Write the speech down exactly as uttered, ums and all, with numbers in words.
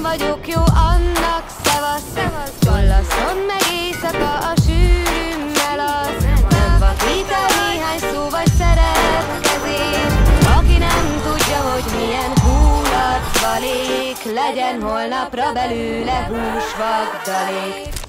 vagyok jó, annak szevasz. Tollaszon meg éjszaka a sűrű melasz. Nem vakít el néhány szó vagy szeretkezés. Aki nem tudja, hogy milyen húlatvalék, legyen holnapra belőle húsvagdalék.